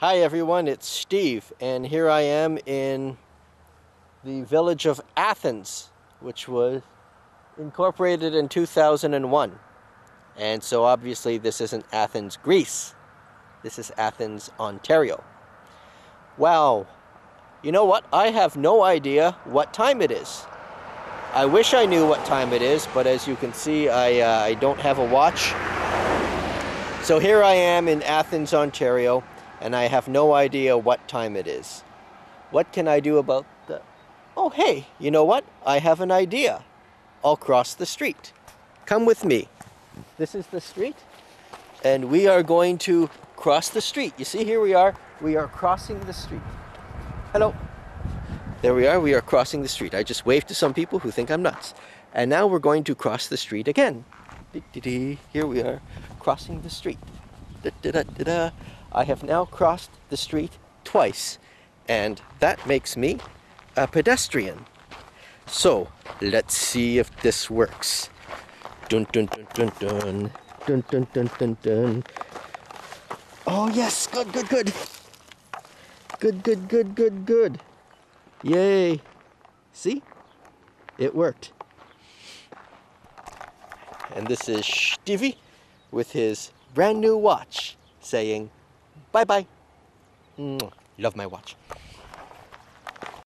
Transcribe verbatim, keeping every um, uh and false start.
Hi everyone, it's Steve, and here I am in the village of Athens, which was incorporated in two thousand one. And so obviously this isn't Athens, Greece. This is Athens, Ontario. Wow, you know what? I have no idea what time it is. I wish I knew what time it is, but as you can see, I, uh, I don't have a watch. So here I am in Athens, Ontario, and I have no idea what time it is. What can I do about the... Oh, hey, you know what? I have an idea. I'll cross the street. Come with me. This is the street, and we are going to cross the street. You see, here we are. We are crossing the street. Hello. There we are. We are crossing the street. I just waved to some people who think I'm nuts. And now we're going to cross the street again. Here we are, crossing the street. Da, da, da, da, da. I have now crossed the street twice, and that makes me a pedestrian. So, let's see if this works. Dun dun dun dun dun. Dun dun dun dun dun. Oh yes, good, good, good. Good, good, good, good, good. Yay. See? It worked. And this is Stevie with his brand new watch saying bye-bye. Love my watch.